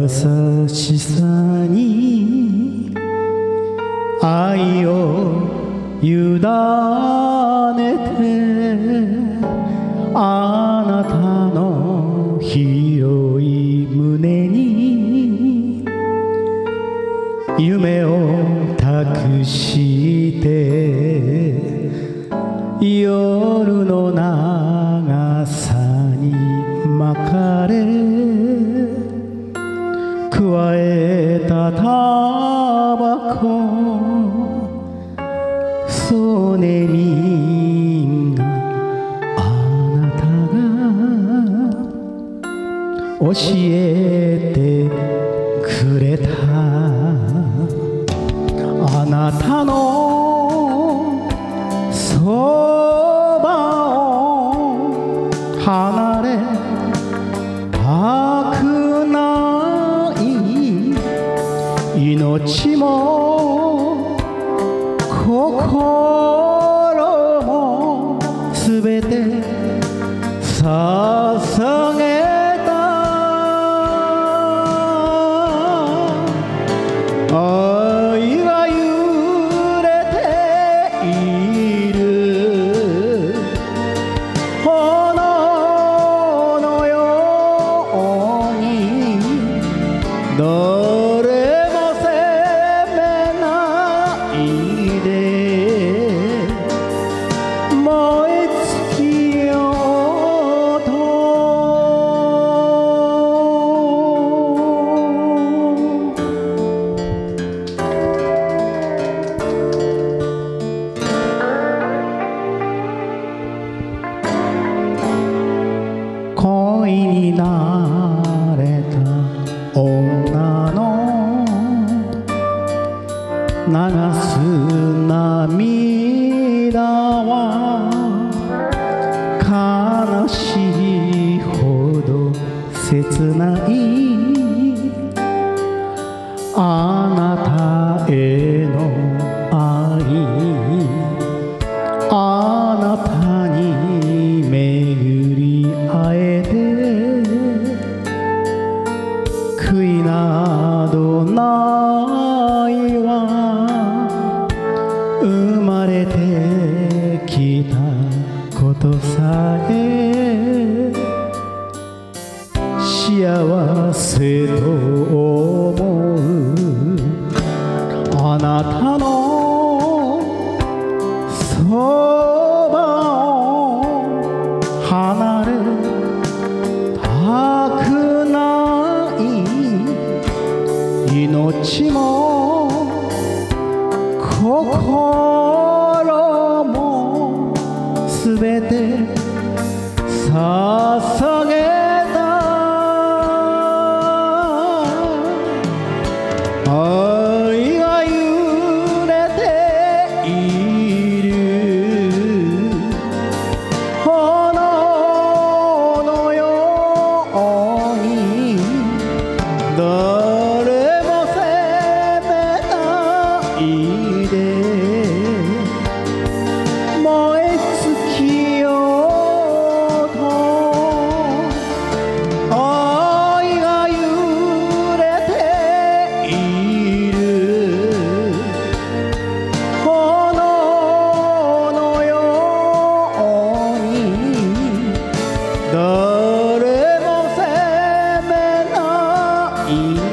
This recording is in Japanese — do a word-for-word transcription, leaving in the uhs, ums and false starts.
優しさに愛を委ねて、あなたの広い胸に夢を託して、夜の長さに巻かれ加えたタバコ、そねみがあなたが教えてくれた。あなたのそばを離れたくない、命も心もすべて捧げた。愛が揺れている炎のように、どれも責めないで燃え尽きようと。恋になれた女の流す涙は悲しいほど切ない。あなたへの愛、あなたに巡り会えて、悔いなどないわ。生まれてきたことさえ幸せと思う。あなたのそばを離れたくない、命も心もすべて捧げた。愛が揺れている炎のように、誰も責めないで燃え尽きようと。愛が揺れている炎のように、誰も責めない